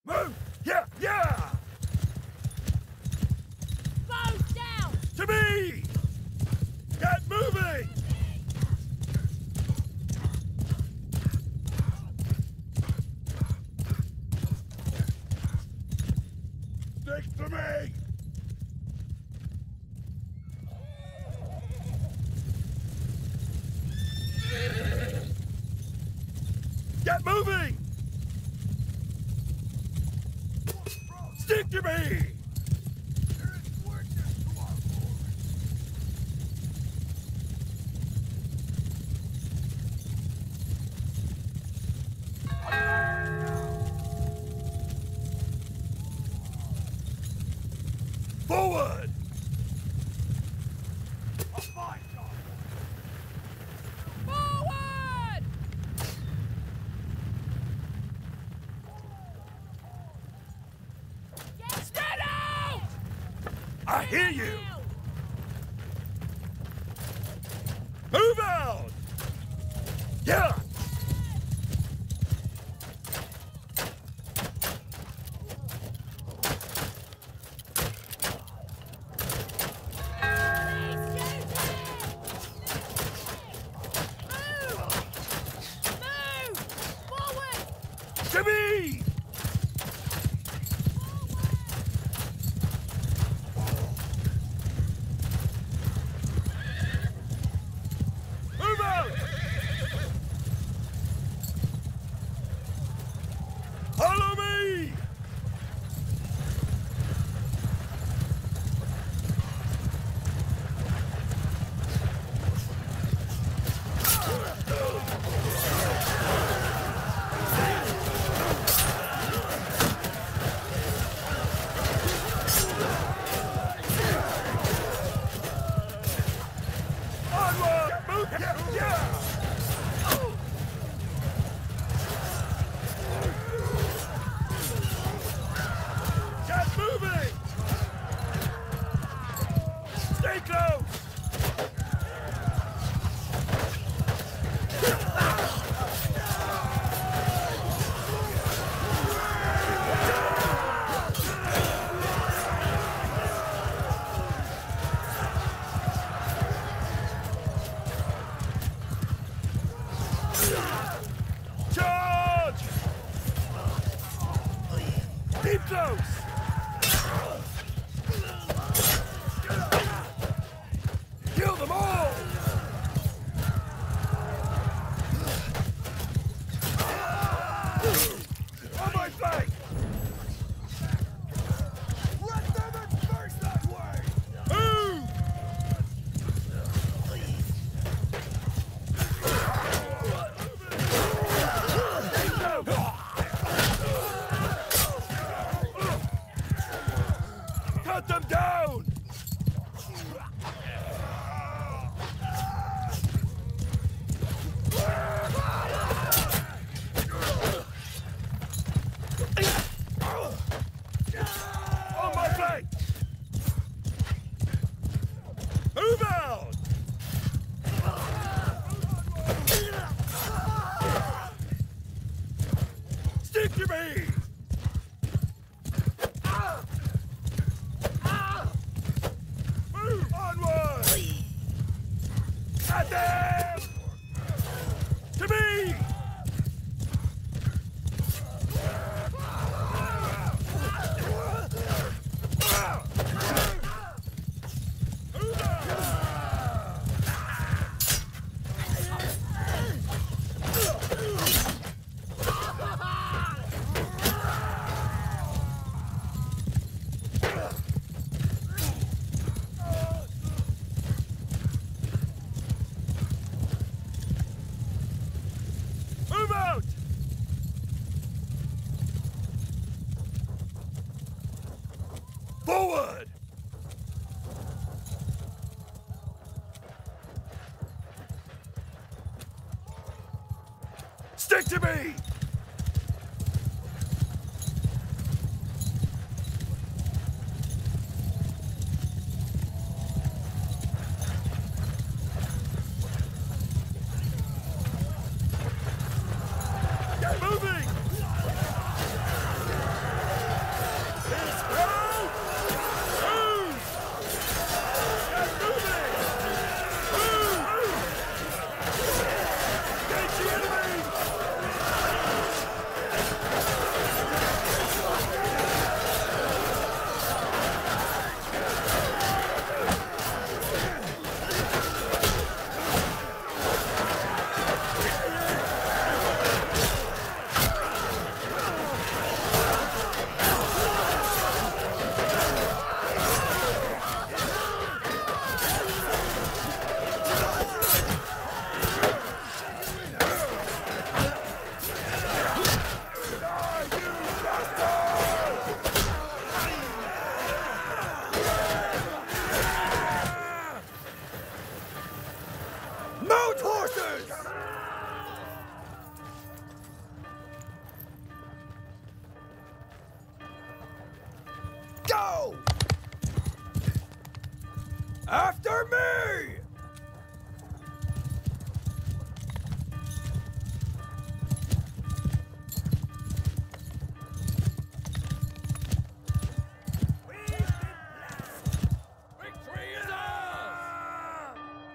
Move! Yeah, yeah! Foes down! To me! Get moving! Stick to me! Get moving! Stick to me! Forward! Forward! Spread out! I hear you! Move out! Yeah! To me! Move out! Follow me! Onward! Move! Yeah! Yeah! Get moving! Stay close! Charge! Keep close! Kill them all! On my flank! Let them advance that way! Move! Cut them down! On my flank! Move out! Stick to me! Move onward! At them! To me! Move out! Forward! Stick to me! Get moving! go! After me! Victory is ours!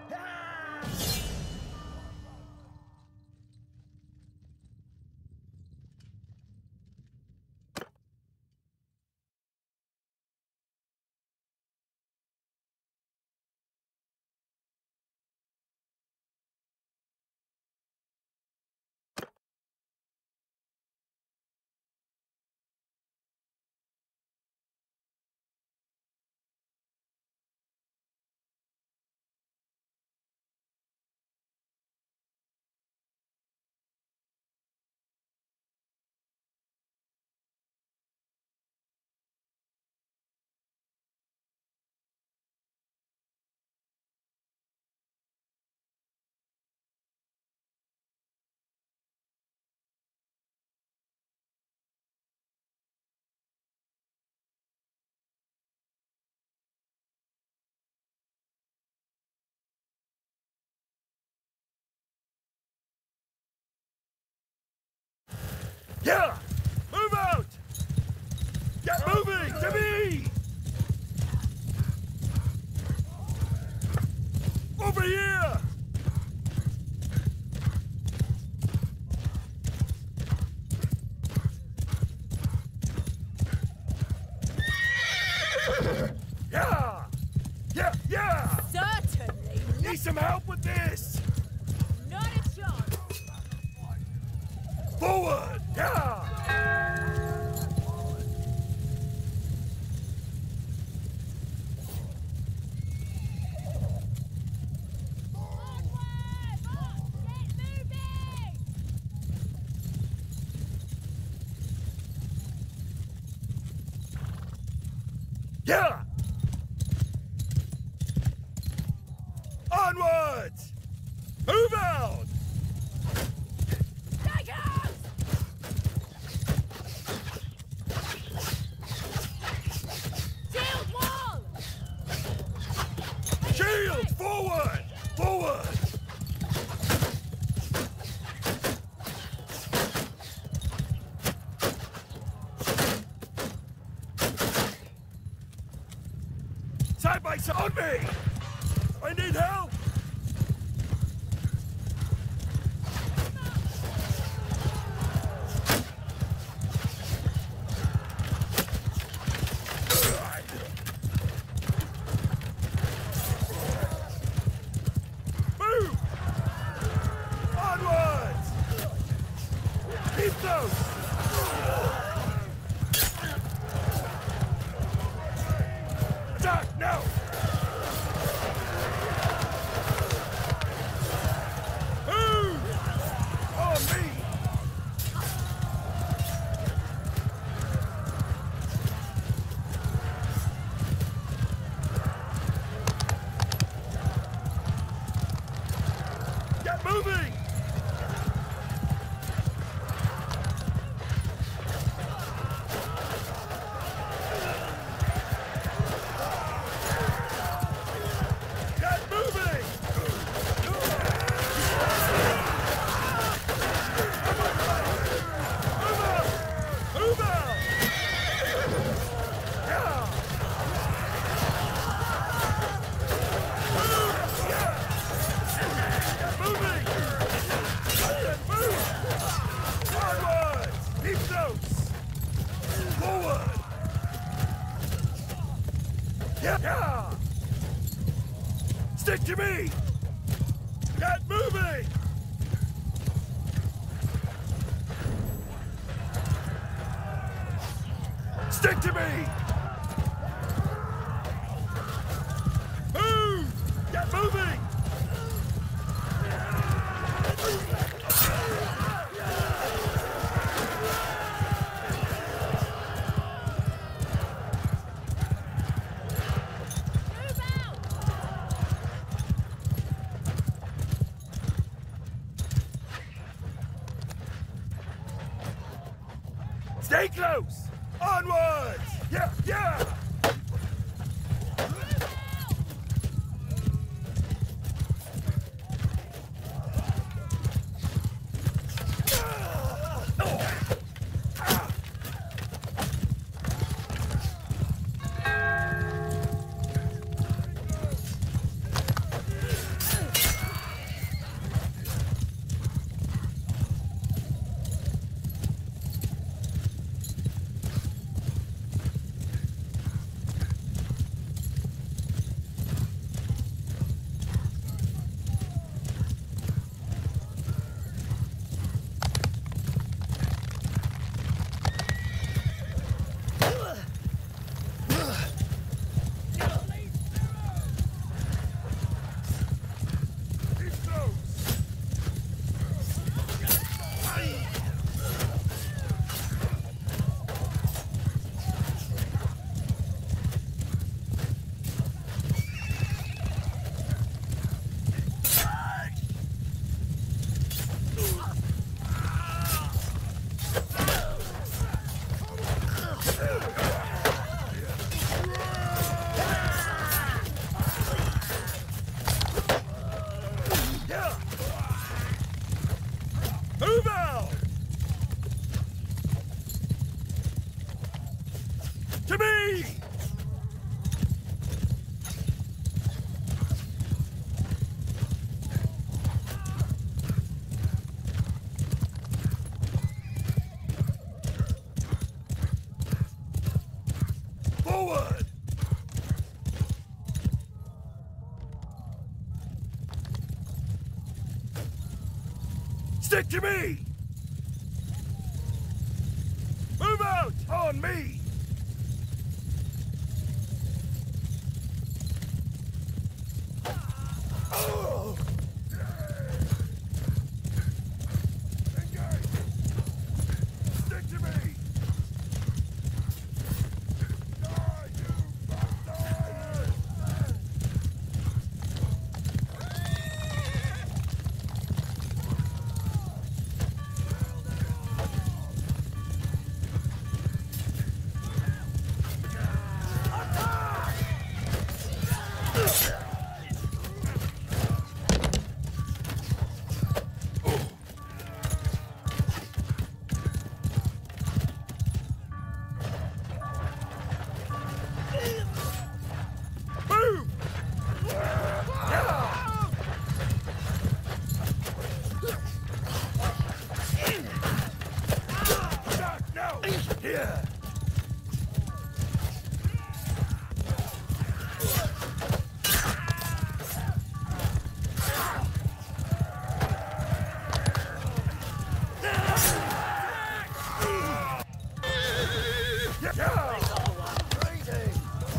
Yeah! Move out! Get moving! To me! Over here! Yeah! Yeah! Yeah! Certainly. Need some help with this! Not a chance. Forward! Yeah! Get moving! Yeah! Onwards! Move out! Take out! Shield wall! Shields! Forward! Forward! Side by side on me! I need help! Move! Onwards! Keep those! Attack now! Move! On me! Get moving! Get moving! Move out! Yeah! Get moving! Move! Onwards! Keep those! Forward! Yeah! Stick to me! Get moving! Stick to me! Move! Get moving! Move out! Stay close! Onwards! Yeah! to me! Forward! Stick to me! Move out! On me! Oh! Engage! Stick to me! Die, you bastard! Move! Stop now! Here! Yeah! Crazy!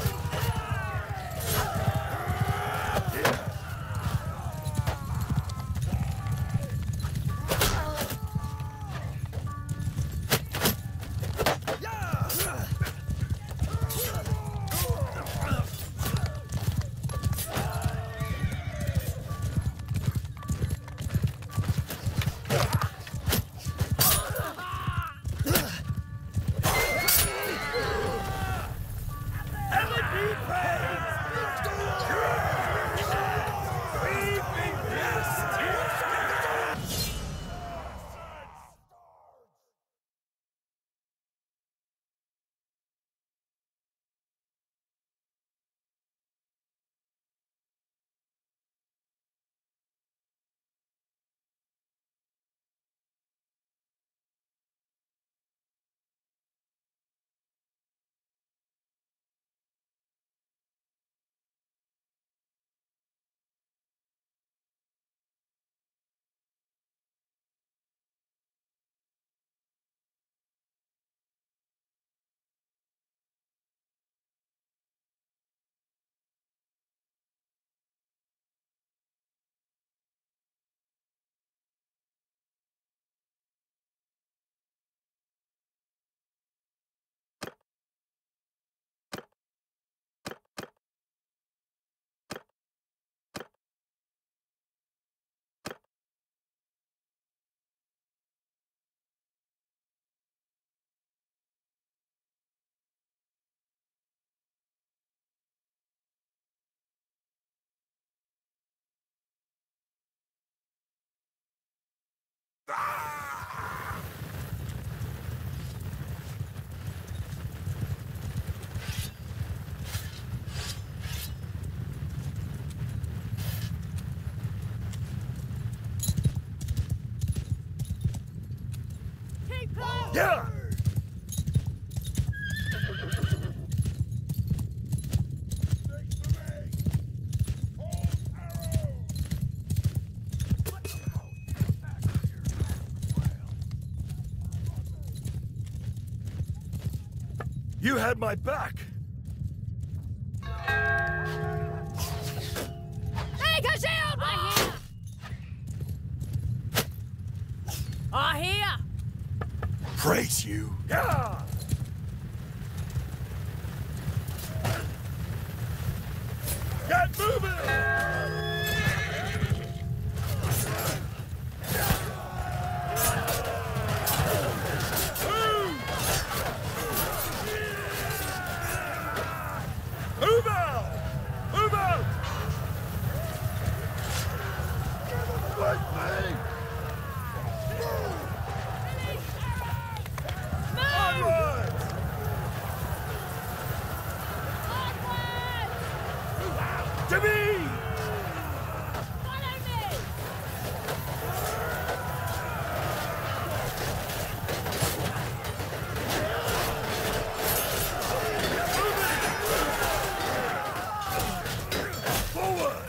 Keep up! Yeah! You had my back! Take a shield! I hear! Praise you! Yeah! Get moving! Move out! Move out! With me! Onwards! To me! Follow me! Forward!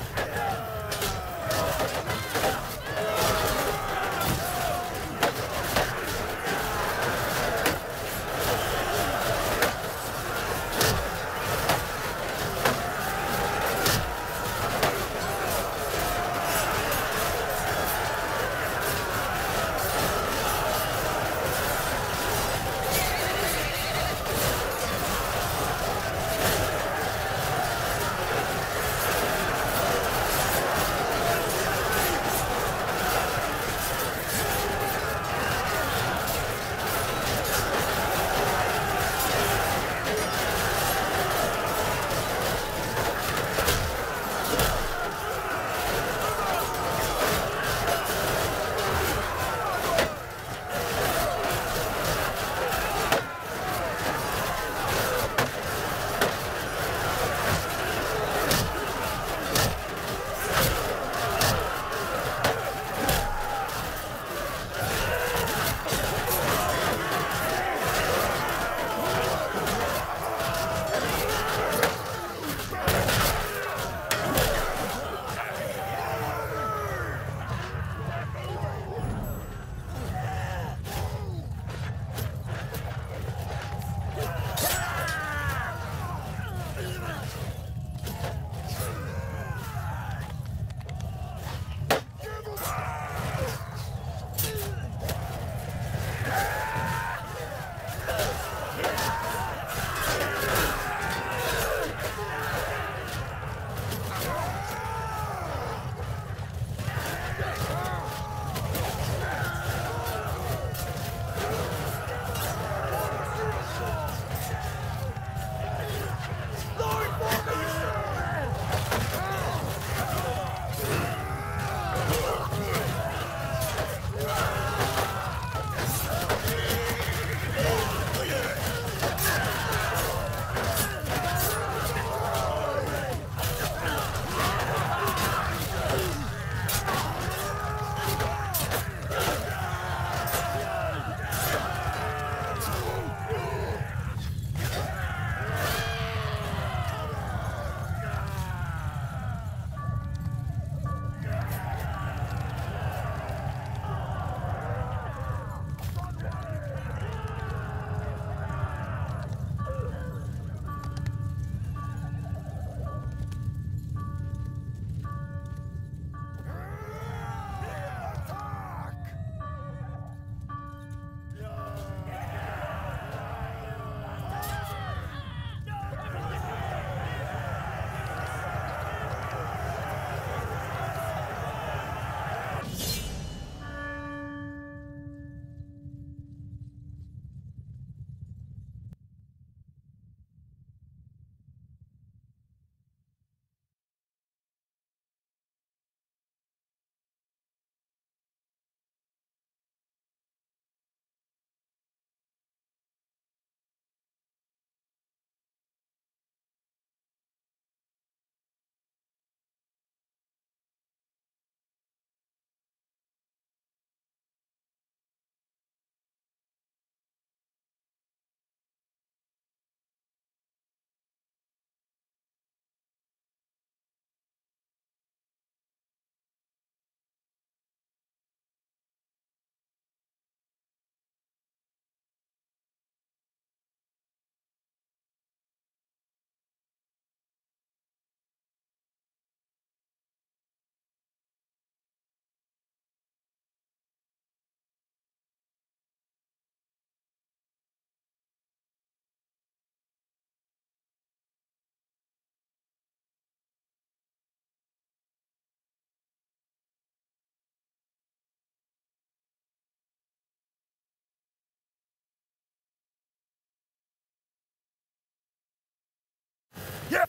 Yep!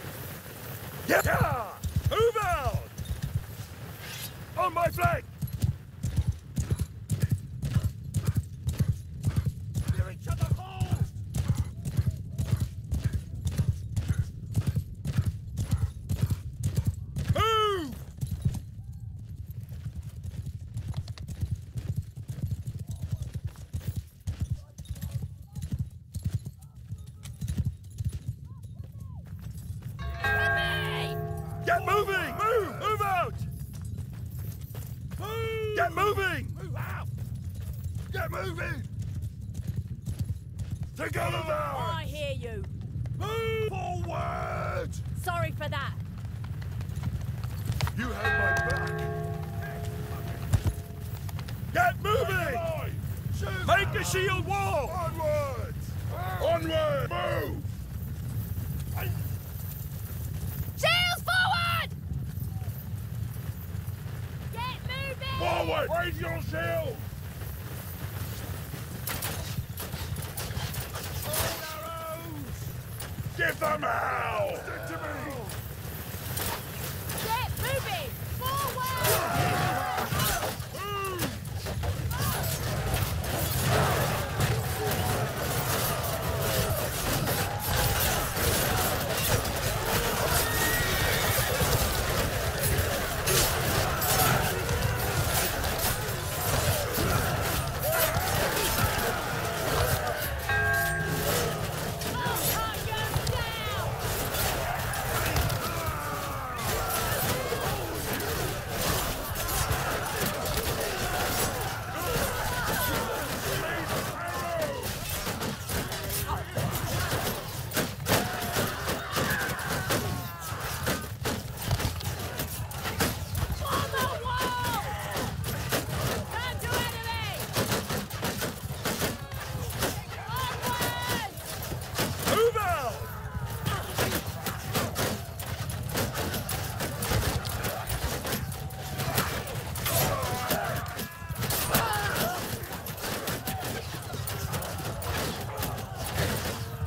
Yep! Yeah! Move out! On my flank! Clear each other hole! Get moving! Move out! Get moving! Together now! I hear you. Move forward! Sorry for that. You have my back. Get moving! Make a shield wall! Onwards! Onward! Move! Shields forward! Get moving! Forward! Raise your shield! Give them hell! Stick to me! Get moving! Forward!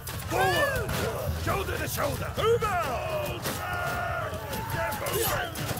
Shoulder to shoulder! Move out! Get moving!